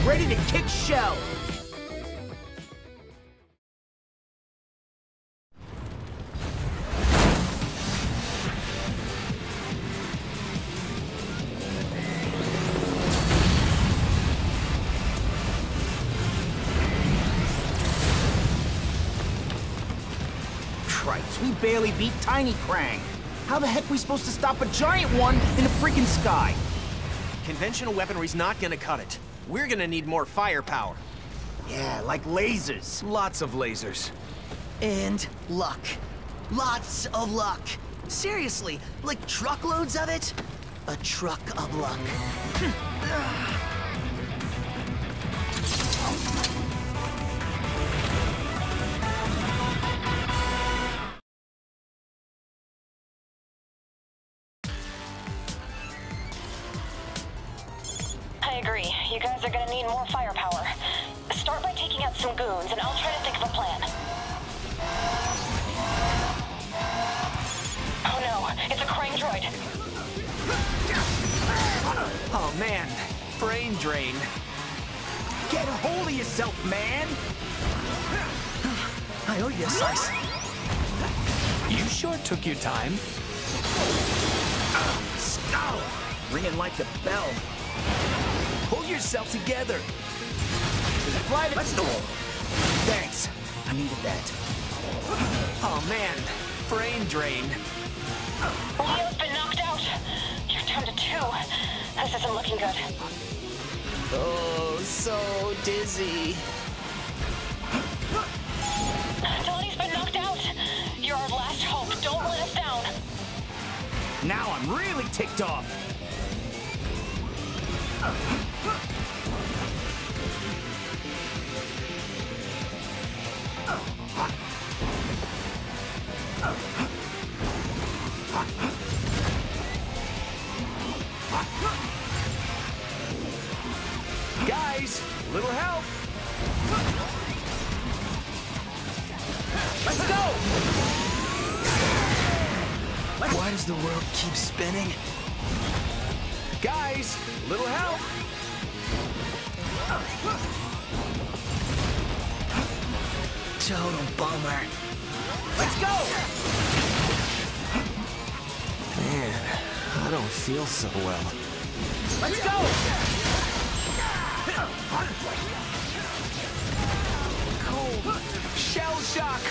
ready to kick shell. Christ, we barely beat Tiny Krang. How the heck are we supposed to stop a giant one in the freaking sky? Conventional weaponry's not gonna cut it. We're gonna need more firepower. Yeah, like lasers. Lots of lasers. And luck. Lots of luck. Seriously, like truckloads of it? A truck of luck. I agree. You guys are gonna need more firepower. Start by taking out some goons, and I'll try to think of a plan. Oh no, it's a Krang droid. Oh man, brain drain. Get a hold of yourself, man! I owe you a slice. You sure took your time. Skull! Ringing like a bell. Pull yourself together. Fly Let's go. Thanks. I needed that. Oh man, brain drain. Leo's been knocked out. You're down to 2. This isn't looking good. Oh, so dizzy. Donnie's been knocked out. You're our last hope. Don't let us down. Now I'm really ticked off. Guys, little help. Let's go! Why does the world keep spinning? Guys, little help. Total bummer. Let's go! Man, I don't feel so well. Let's go! Cold. Shell shock.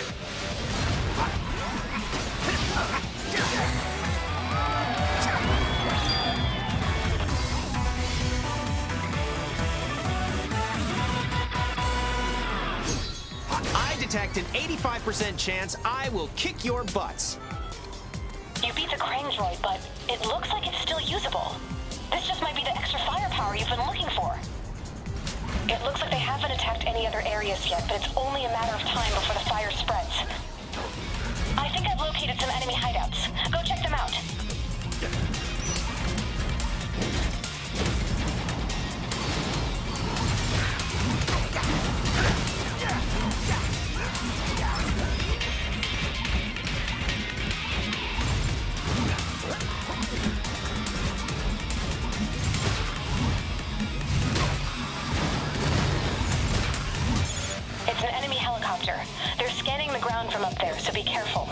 I detect an 85% chance I will kick your butts. You beat the Krang droid, but it looks like it's still usable. This just might be the extra firepower you've been looking for. It looks like they haven't attacked any other areas yet, but it's only a matter of time before the fire spreads. I think I've located some enemy hideouts. Go check them out. It's an enemy helicopter. They're scanning the ground from up there, so be careful.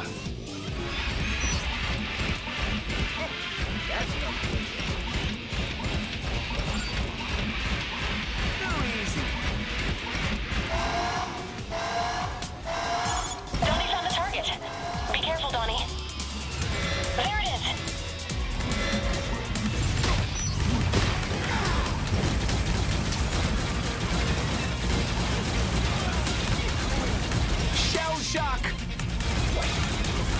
Donnie found the target. Be careful, Donnie. There it is. Shell shock.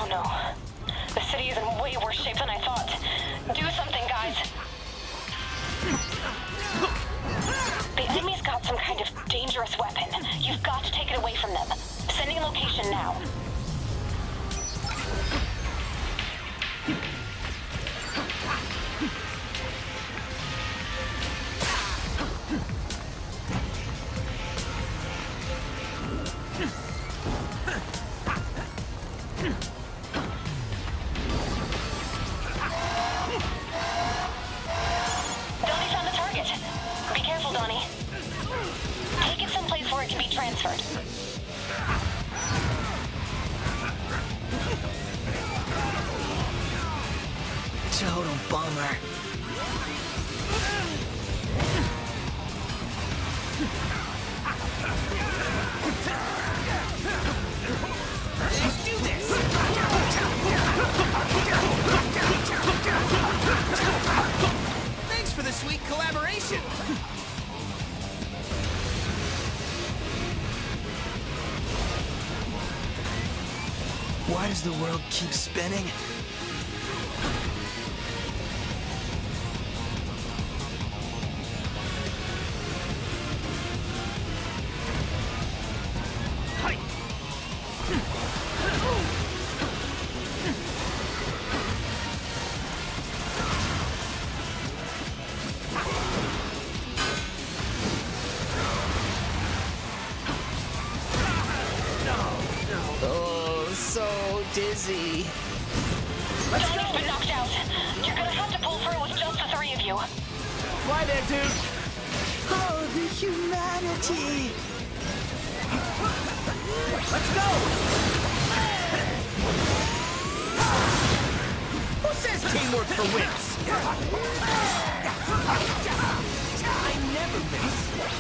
Oh no. The city is in way worse shape than I thought. Do something, guys. The enemy's got some kind of dangerous weapon. You've got to take it away from them. Sending location now. Donnie found the target. Be careful, Donnie. Take it someplace where it can be transferred. Total bummer. Let's do this! Thanks for the sweet collaboration! Why does the world keep spinning? Oh, so dizzy. Donnie's been knocked out. You're gonna have to pull through with just the three of you. Fly there, dude. Oh, the humanity! Let's go! Who says teamwork for wimps? I never miss.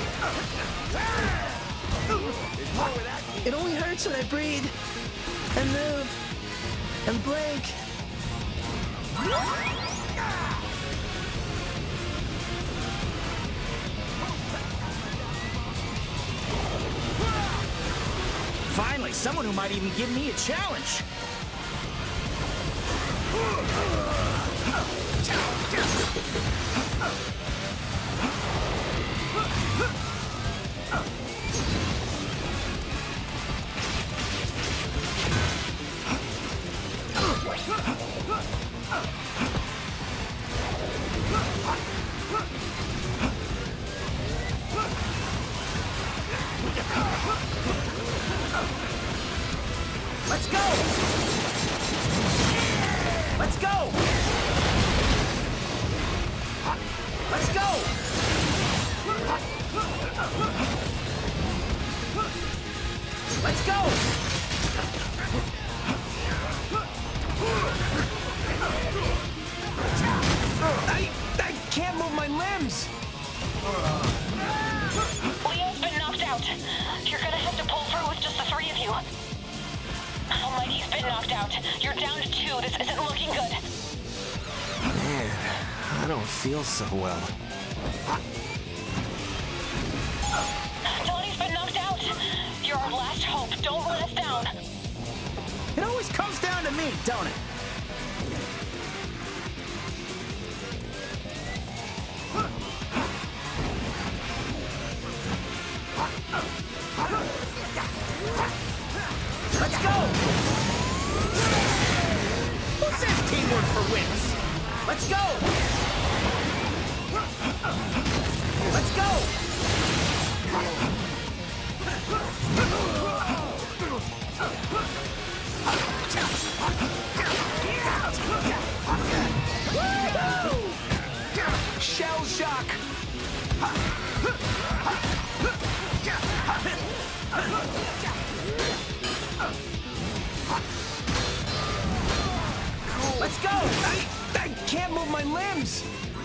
It only hurts when I breathe, and move, and blink. Finally, someone who might even give me a challenge. Let's go! Let's go! Let's go! Let's go! I can't move my limbs! Leo's been knocked out. You're gonna have to pull through with just the three of you. Almighty's been knocked out. You're down to 2. This isn't looking good. Man, I don't feel so well. Donnie's been knocked out. You're our last hope. Don't let us down. It always comes down to me, don't it? Let's go! Who says teamwork for wimps? Let's go! Let's go! Woo-hoo! Shell shock! Let's go! I can't move my limbs!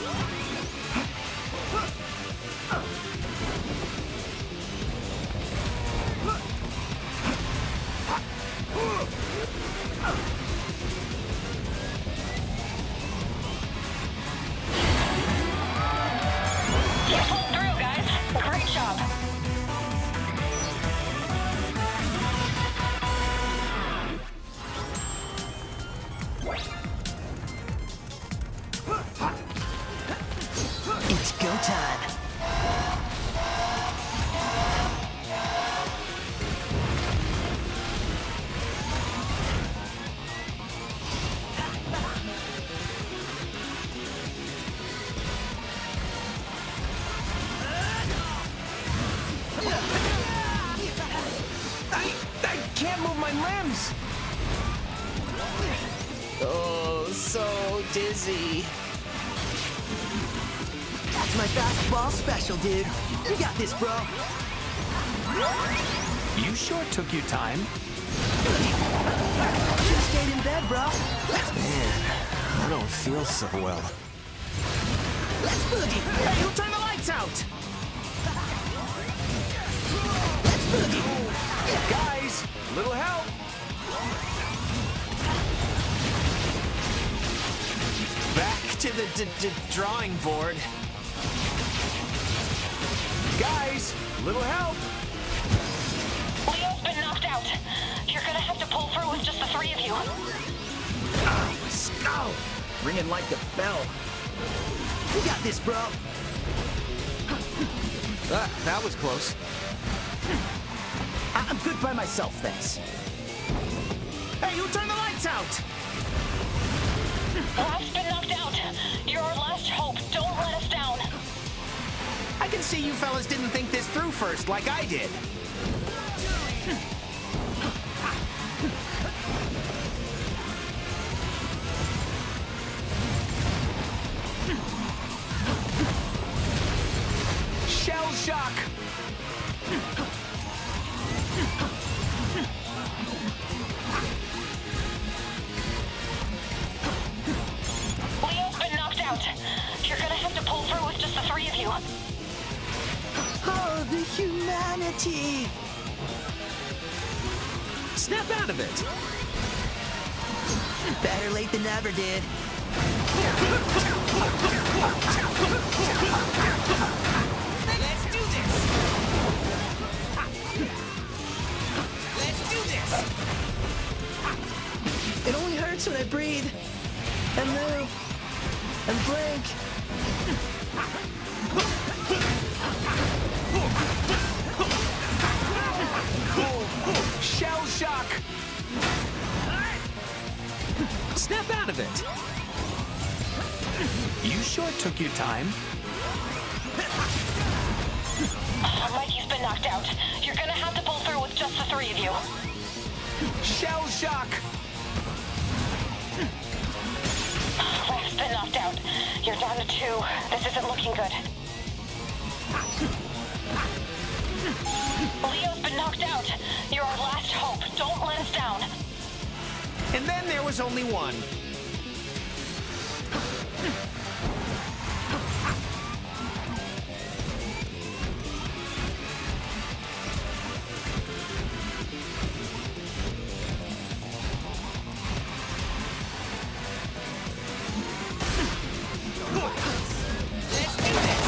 You pulled through, guys. Great job. comes! Oh, so dizzy. That's my basketball special, dude. You got this, bro. You sure took you time. Should've stayed in bed, bro. Man, I don't feel so well. Let's boogie. Hey, who turned the lights out? Let's boogie. Guys, little help! Back to the drawing board. Guys, little help! Leo's been knocked out. You're gonna have to pull through with just the three of you. Skull! Ringing like a bell. You got this, bro. That was close. I'm good by myself, thanks. Hey, who turned the lights out? Raph's been knocked out. You're our last hope. Don't let us down. I can see you fellas didn't think this through first, like I did. Shell shock! Leo's been knocked out. You're gonna have to pull through with just the three of you. Oh, the humanity. Snap out of it. Better late than never, dude. Let's do this. Let's do this. It only hurts when I breathe and move and blink. Shell shock! Snap out of it. You sure took you time. Mikey's been knocked out. You're gonna have to pull through with just the three of you. Shell shock! Raph's been knocked out. You're down to two. This isn't looking good. Leo's been knocked out. You're our last hope. Don't let us down. And then there was only one. Let's do this.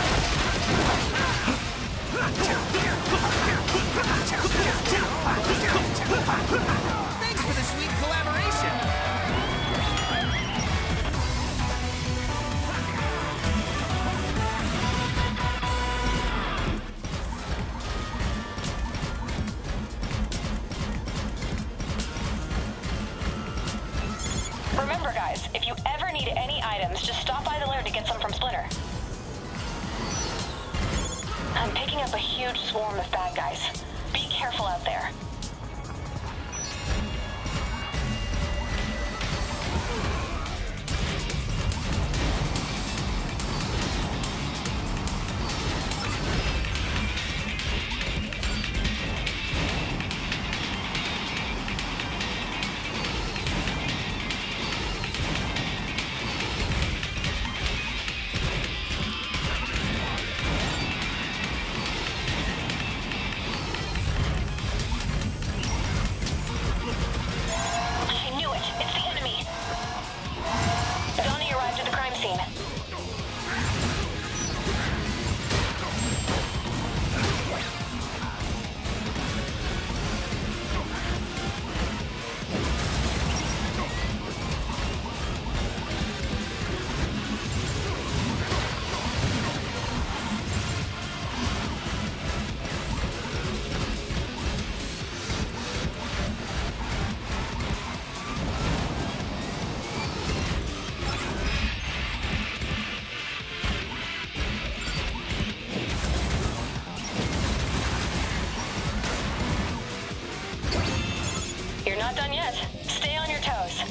Thanks for the sweet collaboration. Remember, guys, if you ever need any items, just stop by the lair to get some from Splinter. I'm picking up a huge swarm of bad guys. Be careful out there. not done yet. Stay on your toes.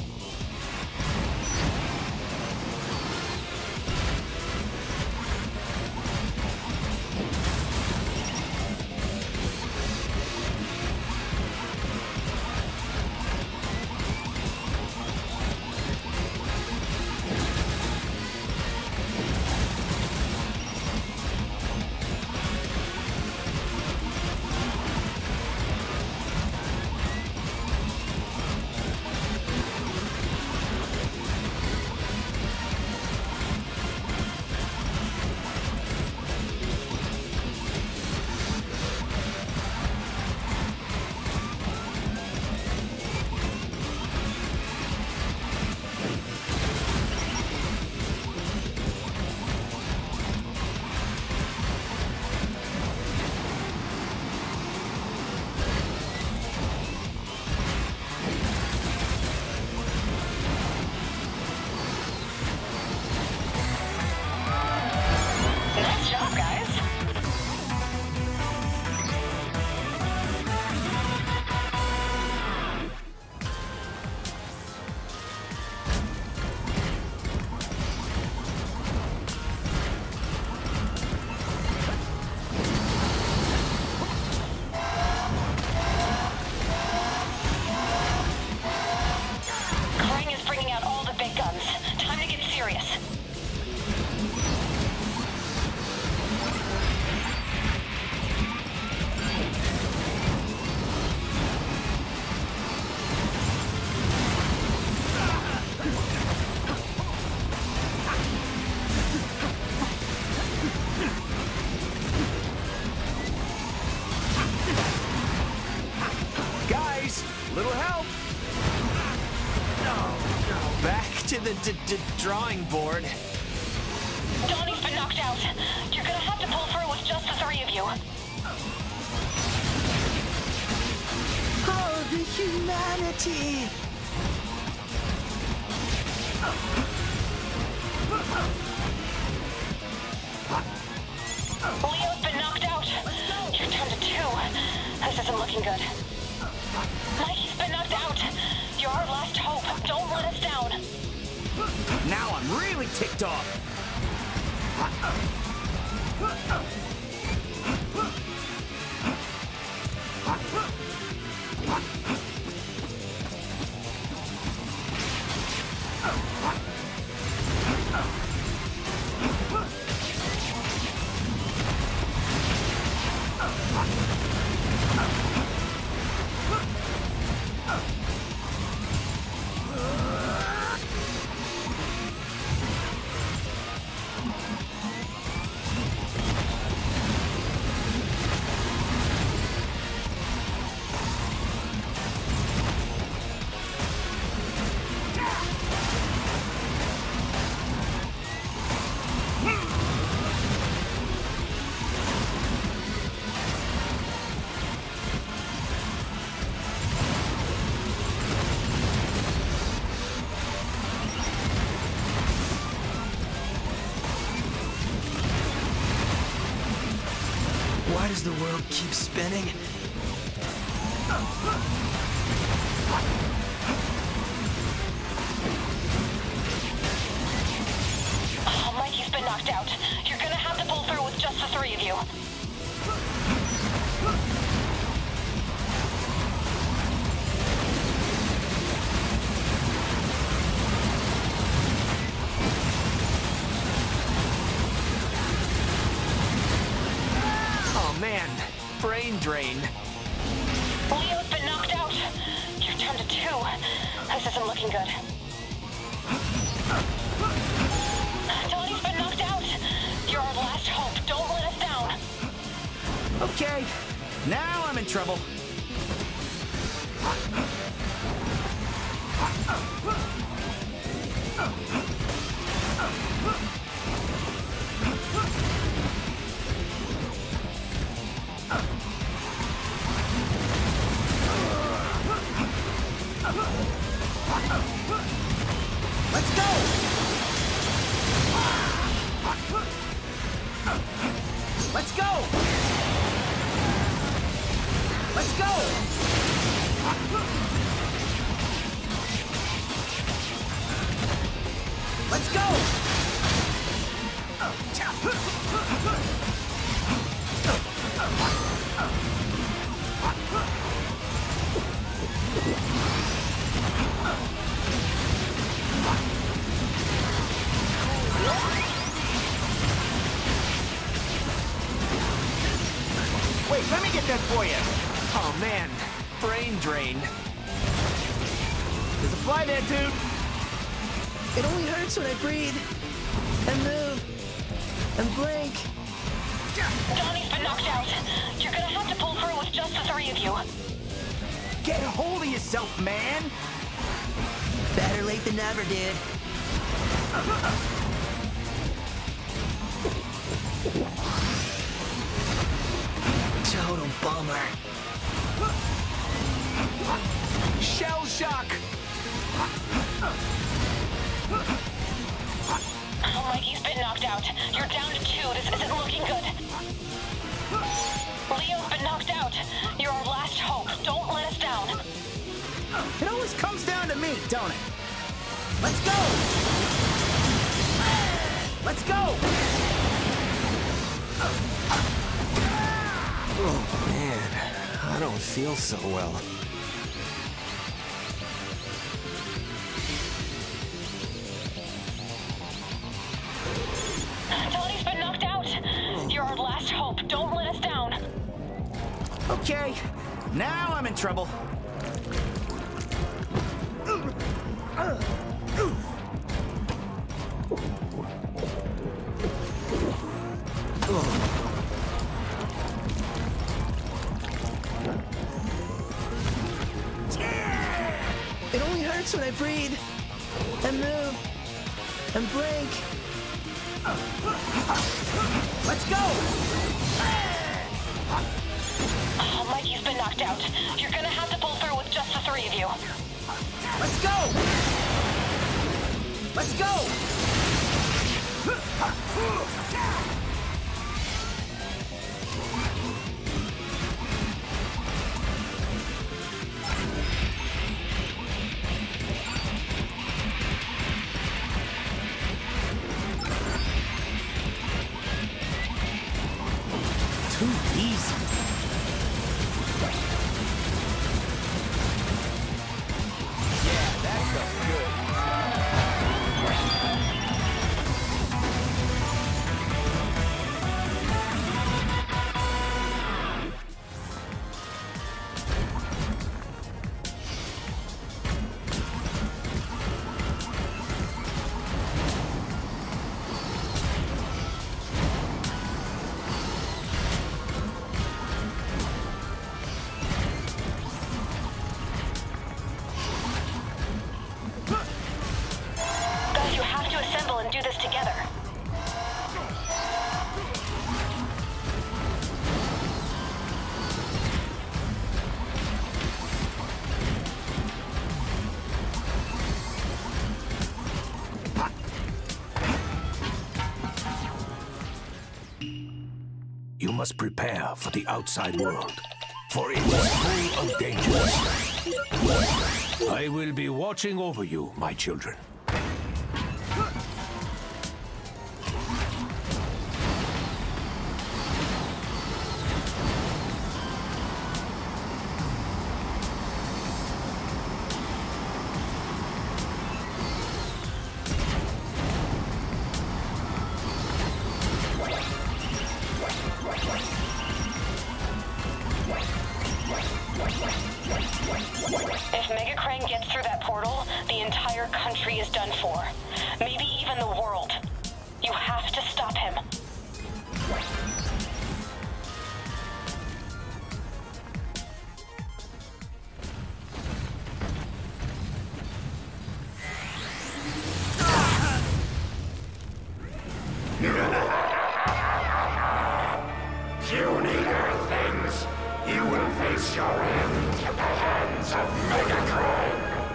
Nice job, guys. Krang is bringing out all the big guns. Time to get serious. Guys, little help. Back to the drawing board. Donnie's been knocked out. You're gonna have to pull through with just the three of you. Oh, the humanity! Leo's been knocked out. You're down to two. This isn't looking good. Mikey's been knocked out. You're our last hope. Don't let us down. Now I'm really ticked off. Why does the world keep spinning? Oh, Mikey's been knocked out. You're gonna have to pull through with just the three of you. Oh man, brain drain. Leo's been knocked out. You're down to two. This isn't looking good. Donnie's been knocked out. You're our last hope. Don't let us down. Okay, now I'm in trouble. Let's go! Let's go! Let's go! for you. Oh man, brain drain. There's a fly there, dude. It only hurts when I breathe, and move, and blink. Donnie's been knocked out. You're gonna have to pull through with just the three of you. Get a hold of yourself, man. Better late than never, dude. Total bummer. Shell shock! Oh, Mikey's been knocked out. You're down to 2. This isn't looking good. Leo's been knocked out. You're our last hope. Don't let us down. It always comes down to me, don't it? Let's go! Let's go! Oh, man. I don't feel so well. Donnie's been knocked out. You're our last hope. Don't let us down. Okay, now I'm in trouble. It only hurts when I breathe, and move, and blink. Let's go! Oh, Mikey's been knocked out. You're gonna have to pull through with just the three of you. Let's go! Let's go! Too easy. Guys, you have to assemble and do this together. You must prepare for the outside world, for it is full of dangers. I will be watching over you, my children. If Mega Krang gets through that portal, the entire country is done for. Maybe even the world. You have to stop him. Puny earthlings, you will face your end at the hands of Mega Krang.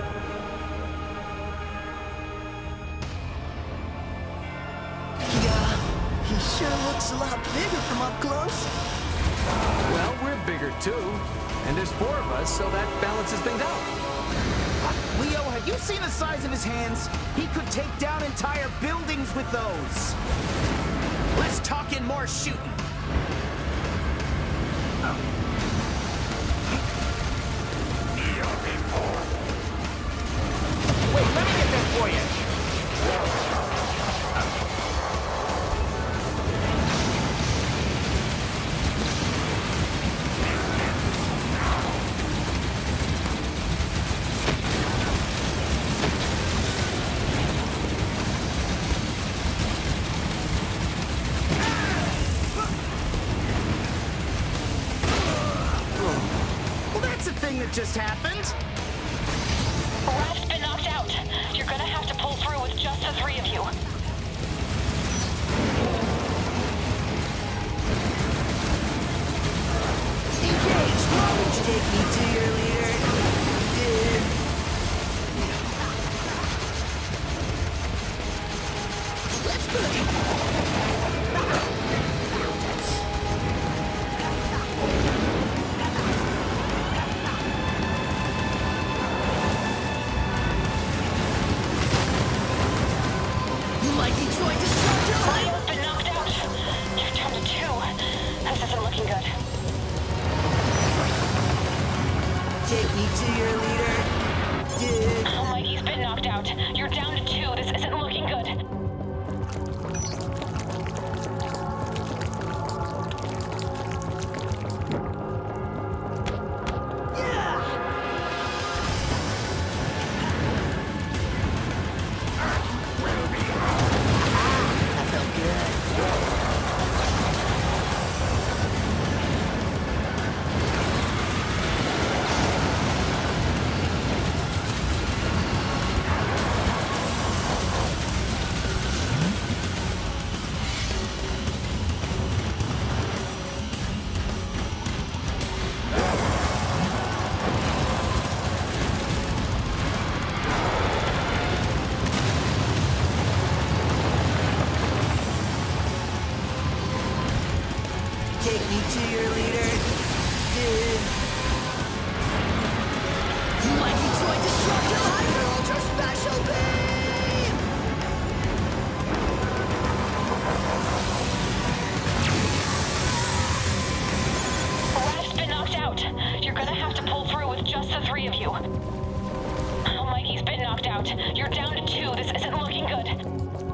Yeah, he sure looks a lot bigger from up close. Well, we're bigger too. And there's 4 of us, so that balances things out. Leo, have you seen the size of his hands? He could take down entire buildings with those. Let's talk in more shooting. Wait, let me get that for you. just happened? Raph's been knocked out. You're gonna have to pull through with just the three of you. Engage! Would you take me to your leader? Let's boogie! Like Detroit Destructor! Leo's been knocked out. You're down to 2. This isn't looking good. Take me to your leader. Oh, Mikey's been knocked out. You're down to 2. This isn't looking good. That felt good. Take me to your leader. Like Detroit Destructor Hyper Ultra Special Beam! Raph's been knocked out. You're gonna have to pull through with just the three of you. Oh, Mikey's been knocked out. You're down to 2. This isn't looking good.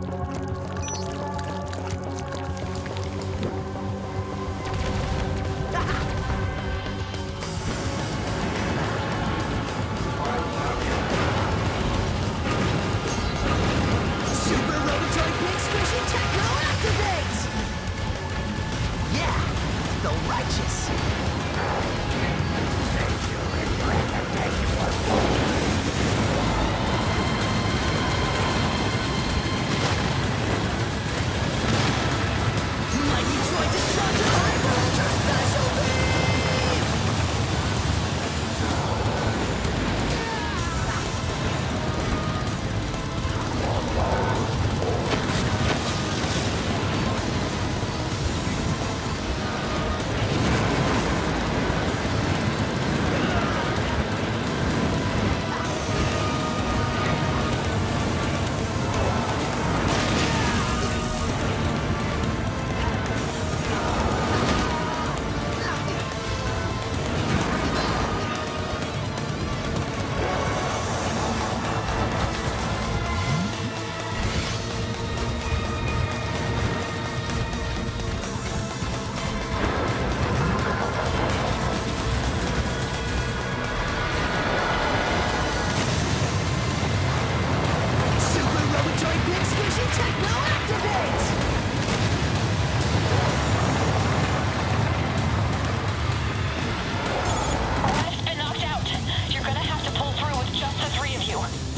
Super Rotatory Pig Squishy Techno activates! Yeah, the righteous. Like Detroit Destructor Hyper Ultra Special Beam! Super Rotatory Pig Squishy Techno activates! Raph's been knocked out. You're gonna have to pull through with just the three of you.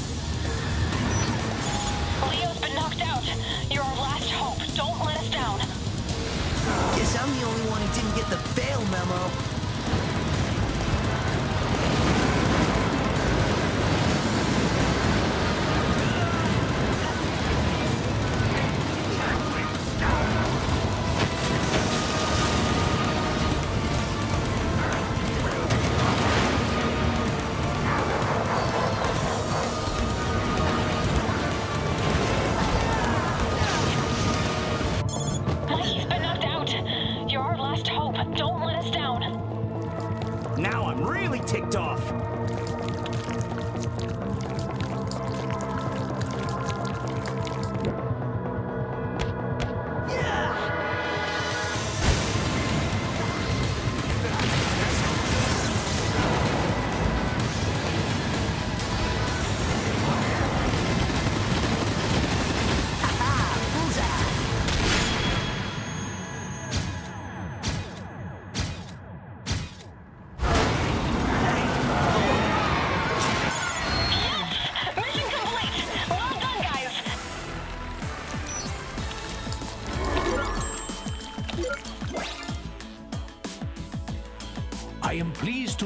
Leo's been knocked out. You're our last hope. Don't let us down. Guess I'm the only one who didn't get the fail memo. Mikey's been knocked out. You're our last hope. Don't let us down.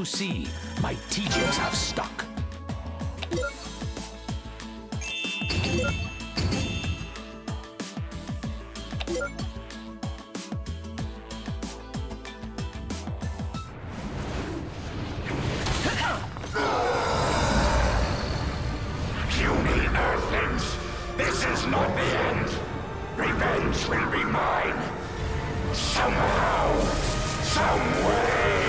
see, my teachings have stuck. Puny Earthlings, this is not the end. Revenge will be mine. Somehow, some way.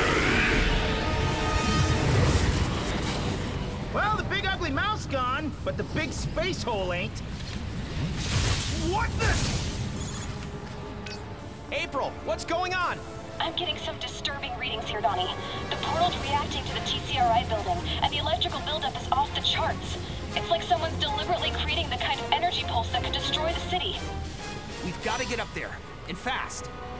Well, the big ugly mouse gone, but the big space hole ain't. What the? April, what's going on? I'm getting some disturbing readings here, Donnie. The portal's reacting to the TCRI building, and the electrical buildup is off the charts. It's like someone's deliberately creating the kind of energy pulse that could destroy the city. We've got to get up there, and fast.